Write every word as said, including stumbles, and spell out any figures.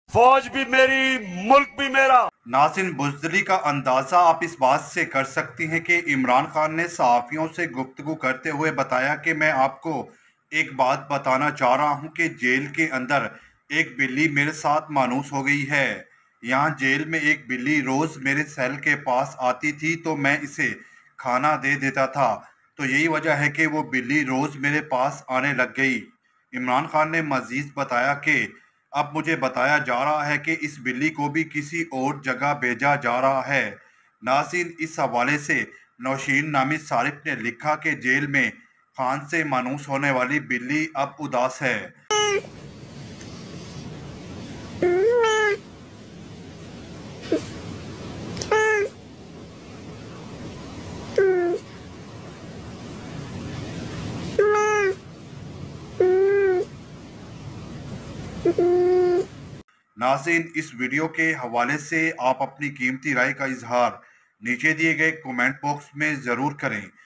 फौज भी मेरी, मुल्क भी मेरा। नाज़रीन, बुज़दिली का अंदाज़ा आप इस बात से कर सकती हैं कि इमरान खान ने सहाफ़ियों से गुफ्तगू करते हुए बताया कि मैं आपको एक बात बताना चाह रहा हूं कि जेल के अंदर एक बिल्ली मेरे साथ मानूस हो गई है। यहाँ जेल में एक बिल्ली रोज़ मेरे सेल के पास आती थी तो मैं इसे खाना दे देता था, तो यही वजह है कि वो बिल्ली रोज़ मेरे पास आने लग गई। इमरान खान ने मज़ीद बताया कि अब मुझे बताया जा रहा है कि इस बिल्ली को भी किसी और जगह भेजा जा रहा है। नाज़रीन, इस हवाले से नौशीन नामी सारिफ ने लिखा कि जेल में खान से मानूस होने वाली बिल्ली अब उदास है। नाज़रीन, इस वीडियो के हवाले से आप अपनी कीमती राय का इजहार नीचे दिए गए कमेंट बॉक्स में ज़रूर करें।